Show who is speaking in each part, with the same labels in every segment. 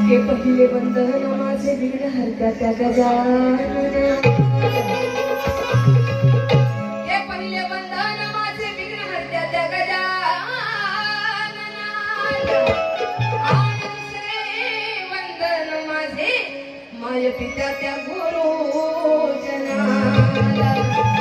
Speaker 1: हे पहिले बंधन माझे विघ्न हरत्या त्या गजानना, हे पहिले बंधन माझे विघ्न हरत्या त्या गजानना, आणि दुसरे बंधन माझे माय पित्या त्या गुरुजनाला,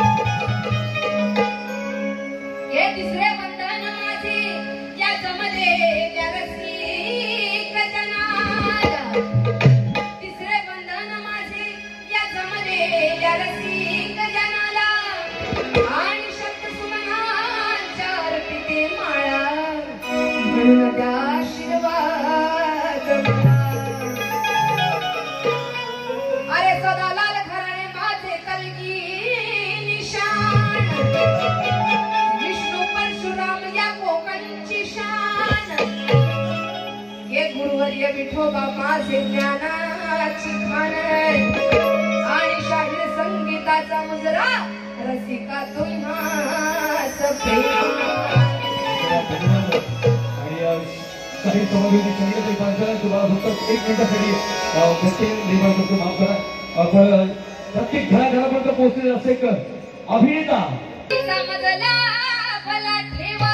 Speaker 1: हे तिसरे बंधन माझे या जमले त्या रसिक जनाला, तिसरे बंधन माझे या जमले त्या रसिक जनाला, आणि शब्द सुमनांच्या अर्पिते माळा म्हणून त्या आशीर्वाद मला. अरे सदा लाल घराणे माझे कलगी निशाण, विष्णू परशुराम या कोकणची शान, हे गुरुवर्य विठोबा माझे ज्ञानाची खाण, आणि शाहीर संगीताचा मुजरा रसिका तुम्हास प्रेम.
Speaker 2: काही समाधीची संगीत बांधला तुम्हाला फक्त 1 मिनिटासाठी माफ करा. आपण प्रत्येक घराघरापर्यंत पोहोचले असे कर अभिनेता
Speaker 1: समजला भला ठेवा,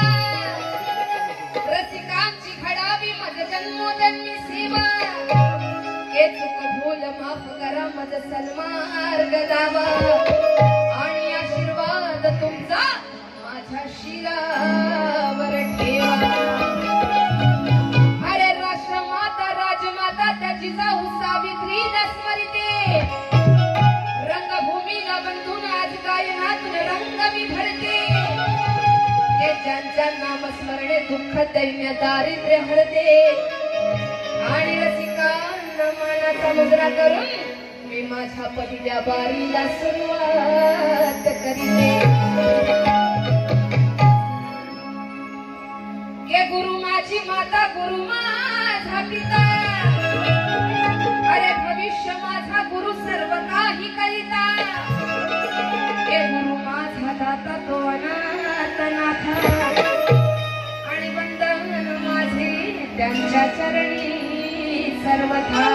Speaker 1: रसिकांची घडावी मज जन्मोजन्मी सेवा, हे चूक भूल माफ करा मज सन्मार्ग दावा, आणि आशीर्वाद तुमचा माझ्या शिरावर ठेवा. अरे राष्ट्रमाता राजमाता त्याची जाऊ सावित्रीला स्मरते, रंगभूमीला बंधून आज गायनातून रंग मी भरते, हे ज्यांच्या नामस्मरणे दुःख दैन्य दारिद्र्य हरते, आणि रसिकांना मानाचा मुजरा करून मी माझ्या पहिल्या बारीला सुरुवात करीते. हे गुरु माझी माता गुरु माझा पिता, अरे भविष्य माझा गुरु सर्व काही करिता, हे गुरु माझा दाता तो अनाथ नाथा, आणि वंदन माझे त्यांच्या चरणी सर्वथा.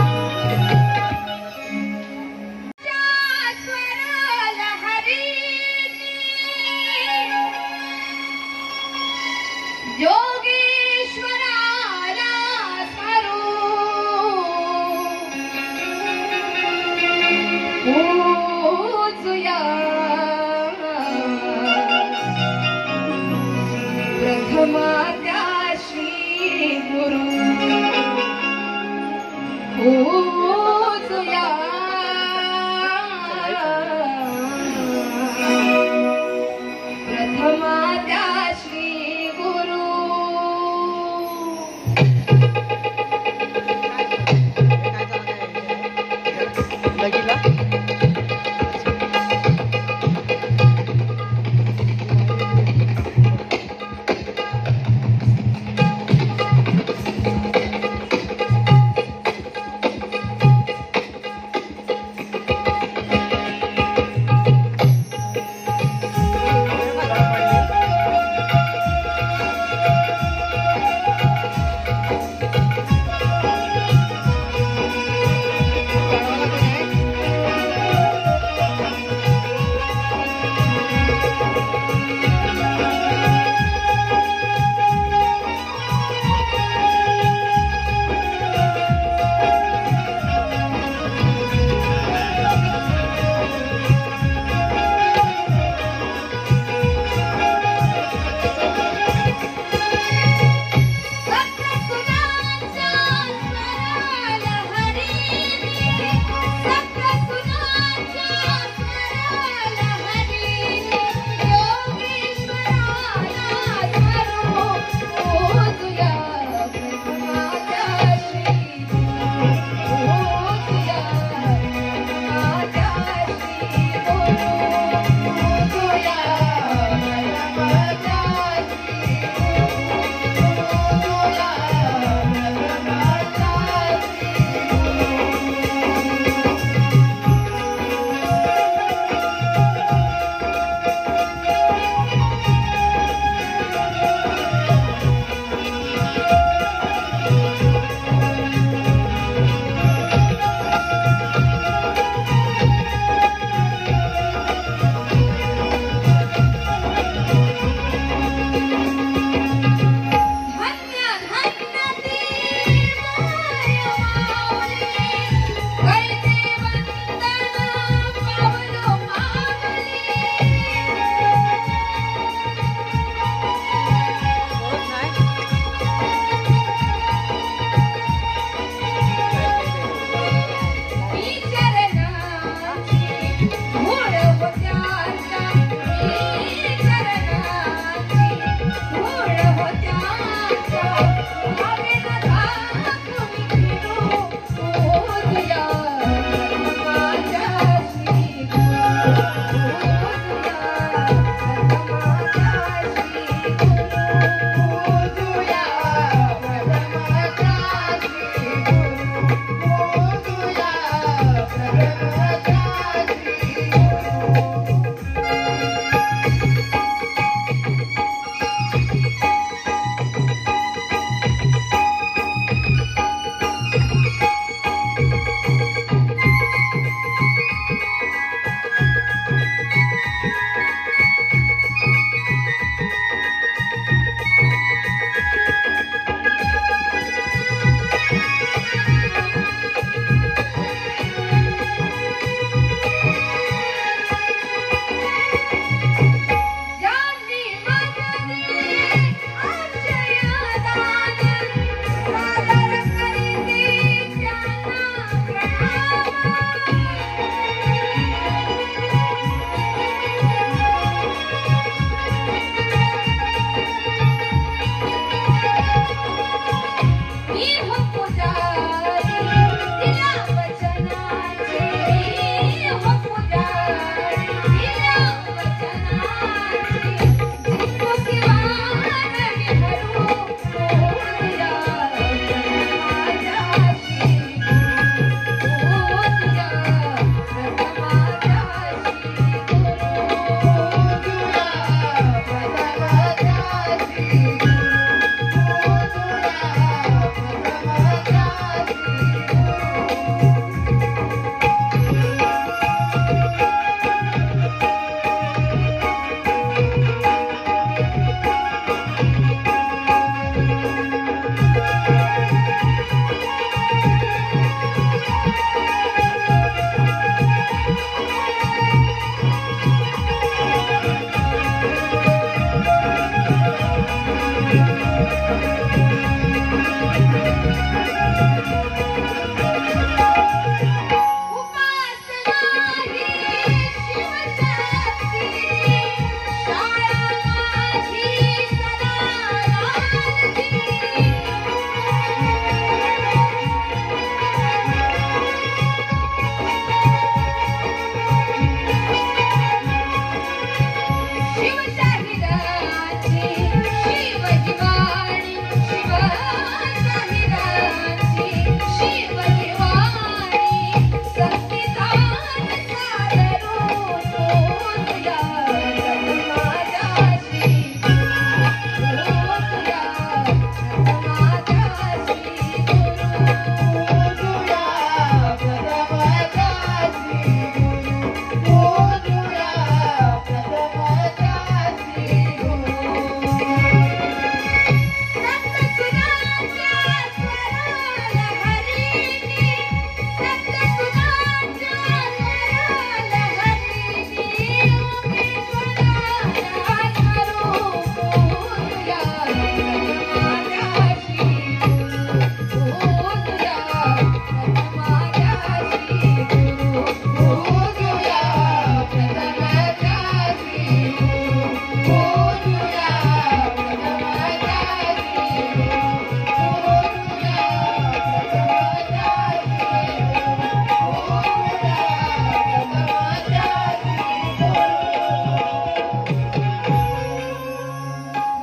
Speaker 1: योगेश्वराला स्मरू पूजुया, प्रथमा त्या श्री गुरु